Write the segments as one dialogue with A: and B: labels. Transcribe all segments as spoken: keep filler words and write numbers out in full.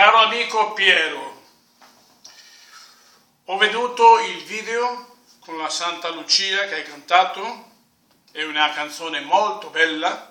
A: Caro amico Piero, ho veduto il video con la Santa Lucia che hai cantato, è una canzone molto bella,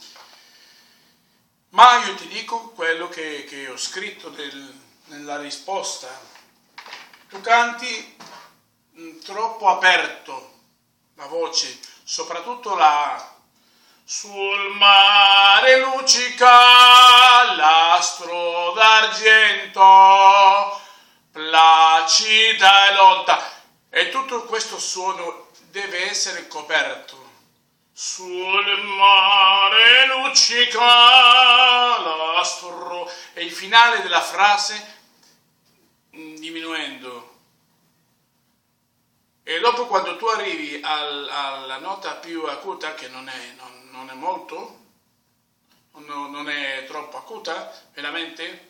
A: ma io ti dico quello che, che ho scritto del, nella risposta. Tu canti mh, troppo aperto la voce, soprattutto la sul mare luccica l'astro d'argento, placida e lontana, e tutto questo suono deve essere coperto. Sul mare luccica l'astro, e il finale della frase diminuendo. E dopo, quando tu arrivi al, alla nota più acuta, che non è, non, non è molto, non, non è troppo acuta, veramente,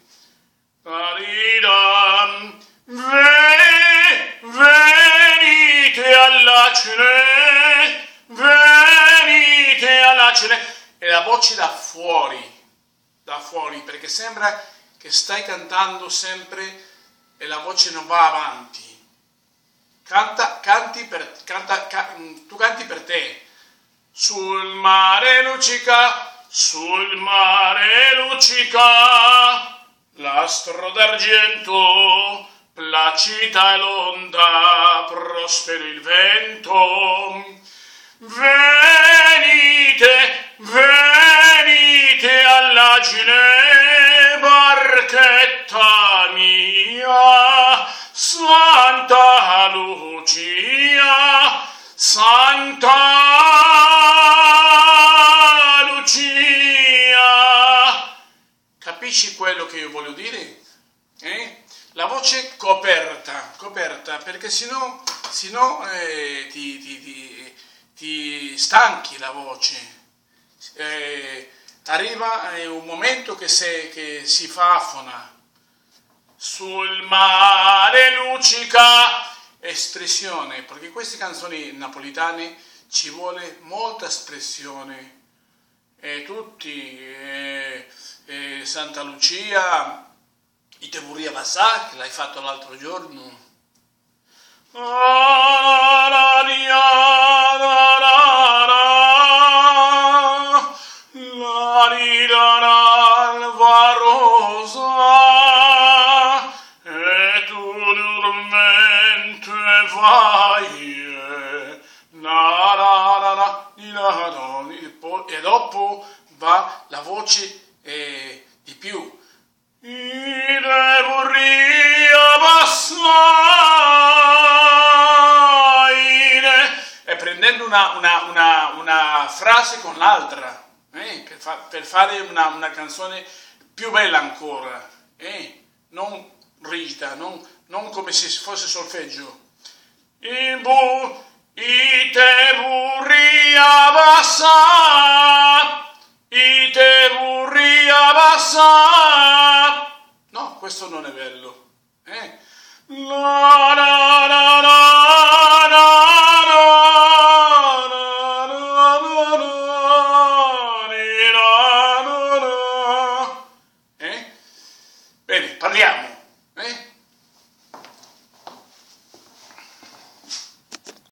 A: venite alla cene, venite alla cene, e la voce da fuori, da fuori, perché sembra che stai cantando sempre e la voce non va avanti. Canta, canti per, canta, ca, tu canti per te. Sul mare luccica, sul mare luccica l'astro d'argento, placida e l'onda, prospero il vento. Venite, venite all'agile, barchetta mia, Santa Lucia, Santa Lucia. Capisci quello che io voglio dire? Eh? La voce coperta, coperta, perché sennò, sennò eh, ti, ti, ti, ti stanchi la voce. Eh, arriva eh, un momento che, se, che si fa afona. Sul mare luccica, espressione, perché queste canzoni napolitane ci vuole molta espressione. E tutti, eh, eh, Santa Lucia, Ite Buria Vasà, che l'hai fatto l'altro giorno. E dopo va la voce eh, di più. Ite Buria Vasà, e prendendo una, una, una, una frase con l'altra, eh, per, fa, per fare una, una canzone più bella ancora, eh, non rigida, non, non come se fosse solfeggio. Ibu, Ite Buria Vasà, Ite Buria Vasà. No, questo non è bello. Eh? La, la, la, la.